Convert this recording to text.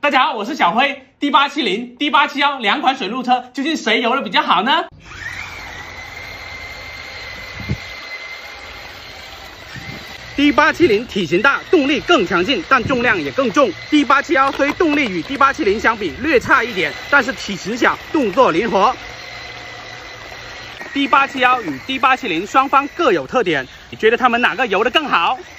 大家好，我是小辉。D870、D871两款水陆车，究竟谁游的比较好呢？D870体型大，动力更强劲，但重量也更重。D871虽动力与D870相比略差一点，但是体型小，动作灵活。D871与D870双方各有特点，你觉得他们哪个游得更好？